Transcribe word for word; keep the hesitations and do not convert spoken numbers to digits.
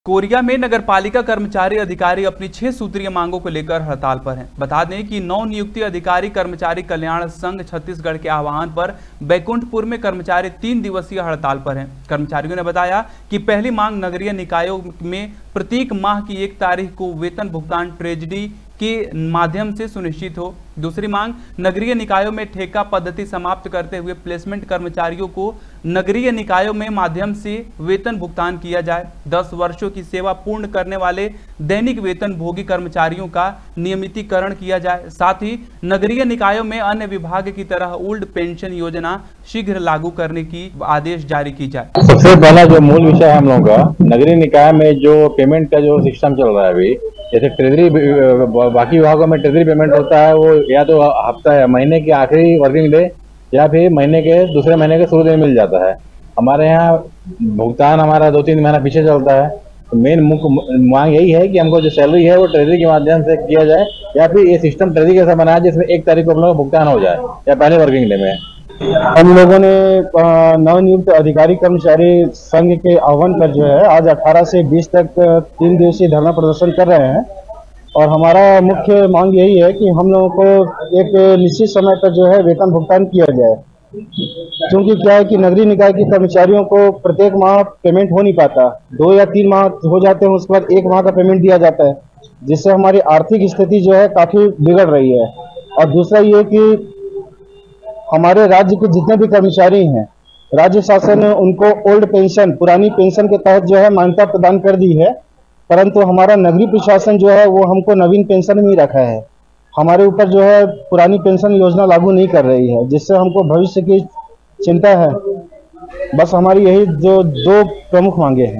Korea में नगरपालिका कर्मचारी अधिकारी अपनी छह सूत्रीय मांगों को लेकर हड़ताल पर हैं। बता दें कि नौ नियुक्ति अधिकारी कर्मचारी कल्याण संघ छत्तीसगढ़ के आह्वान पर बैकुंठपुर में कर्मचारी तीन दिवसीय हड़ताल पर हैं। कर्मचारियों ने बताया कि पहली मांग नगरीय निकायों में प्रत्येक माह की एक तारीख को वेतन भुगतान ट्रेजरी के माध्यम से सुनिश्चित हो। दूसरी मांग नगरीय निकायों में ठेका पद्धति समाप्त करते हुए प्लेसमेंट कर्मचारियों को नगरीय निकायों में माध्यम से वेतन भुगतान किया जाए। दस वर्षों की सेवा पूर्ण करने वाले दैनिक वेतन भोगी कर्मचारियों का नियमितीकरण किया जाए। साथ ही नगरीय निकायों में अन्य विभाग की तरह ओल्ड पेंशन योजना शीघ्र लागू करने की आदेश जारी की जाए। सबसे पहला जो मूल विषय है हम लोगों का, नगरीय निकाय में जो पेमेंट का जो सिस्टम चल रहा है अभी, जैसे ट्रेजरी बाकी विभागों में ट्रेजरी पेमेंट होता है, वो या तो हफ्ता है महीने की आखिरी वर्किंग डे या फिर महीने के दूसरे महीने के शुरू दिन मिल जाता है। हमारे यहाँ भुगतान हमारा दो तीन महीना पीछे चलता है। तो मेन मुख्य मांग यही है कि हमको जो सैलरी है वो ट्रेजरी के माध्यम से किया जाए, या फिर ये सिस्टम ट्रेजरी कैसा बनाया जिसमें एक तारीख को हम लोग भुगतान हो जाए या पहले वर्किंग डे में। हम लोगों ने नवनियुक्त अधिकारी कर्मचारी संघ के आह्वान पर जो है आज अठारह से बीस तक तीन दिवसीय धरना प्रदर्शन कर रहे हैं। और हमारा मुख्य मांग यही है कि हम लोगों को एक निश्चित समय पर जो है वेतन भुगतान किया जाए, क्योंकि क्या है कि नगरीय निकाय के कर्मचारियों को प्रत्येक माह पेमेंट हो नहीं पाता। दो या तीन माह हो जाते हैं, उसके बाद एक माह का पेमेंट दिया जाता है, जिससे हमारी आर्थिक स्थिति जो है काफी बिगड़ रही है। और दूसरा ये कि हमारे राज्य के जितने भी कर्मचारी हैं, राज्य शासन ने उनको ओल्ड पेंशन पुरानी पेंशन के तहत जो है मान्यता प्रदान कर दी है, परंतु हमारा नगरीय प्रशासन जो है वो हमको नवीन पेंशन में ही रखा है। हमारे ऊपर जो है पुरानी पेंशन योजना लागू नहीं कर रही है, जिससे हमको भविष्य की चिंता है। बस हमारी यही जो दो प्रमुख मांगे हैं।